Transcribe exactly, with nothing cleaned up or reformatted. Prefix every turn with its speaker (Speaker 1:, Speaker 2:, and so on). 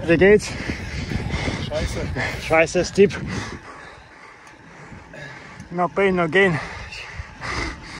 Speaker 1: Wie geht's?
Speaker 2: Scheiße.
Speaker 1: Scheiße, Stipp. No pain, no gain.